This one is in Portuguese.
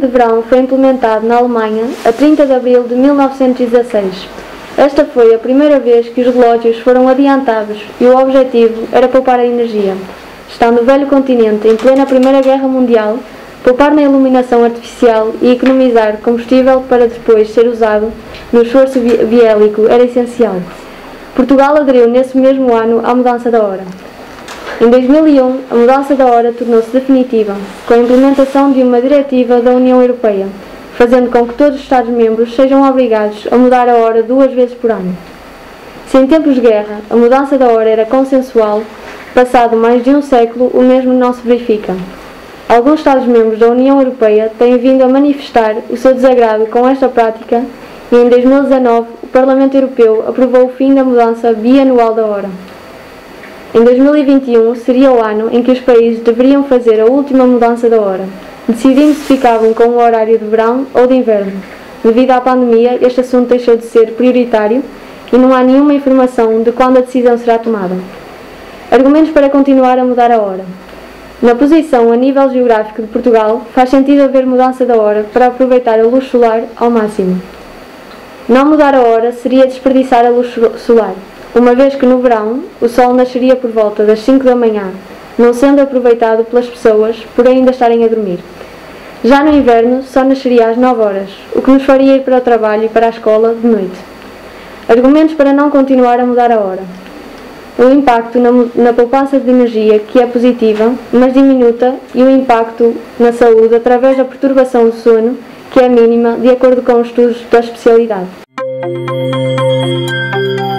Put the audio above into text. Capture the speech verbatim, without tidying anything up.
de verão foi implementado na Alemanha a trinta de abril de mil novecentos e dezasseis. Esta foi a primeira vez que os relógios foram adiantados e o objetivo era poupar a energia. Estando o velho continente em plena Primeira Guerra Mundial, poupar na iluminação artificial e economizar combustível para depois ser usado no esforço biélico era essencial. Portugal aderiu nesse mesmo ano à mudança da hora. Em dois mil e um, a mudança da hora tornou-se definitiva, com a implementação de uma diretiva da União Europeia, fazendo com que todos os Estados-membros sejam obrigados a mudar a hora duas vezes por ano. Se em tempos de guerra a mudança da hora era consensual, passado mais de um século o mesmo não se verifica. Alguns Estados-membros da União Europeia têm vindo a manifestar o seu desagrado com esta prática e em dois mil e dezanove o Parlamento Europeu aprovou o fim da mudança bianual da hora. Em dois mil e vinte e um seria o ano em que os países deveriam fazer a última mudança da hora, decidindo se ficavam com o horário de verão ou de inverno. Devido à pandemia, este assunto deixou de ser prioritário e não há nenhuma informação de quando a decisão será tomada. Argumentos para continuar a mudar a hora. Na posição a nível geográfico de Portugal, faz sentido haver mudança da hora para aproveitar a luz solar ao máximo. Não mudar a hora seria desperdiçar a luz solar, uma vez que no verão o sol nasceria por volta das cinco da manhã, não sendo aproveitado pelas pessoas por ainda estarem a dormir. Já no inverno só nasceria às nove horas, o que nos faria ir para o trabalho e para a escola de noite. Argumentos para não continuar a mudar a hora. O impacto na, na poupança de energia, que é positiva, mas diminuta, e o impacto na saúde através da perturbação do sono, que é mínima, de acordo com os estudos da especialidade.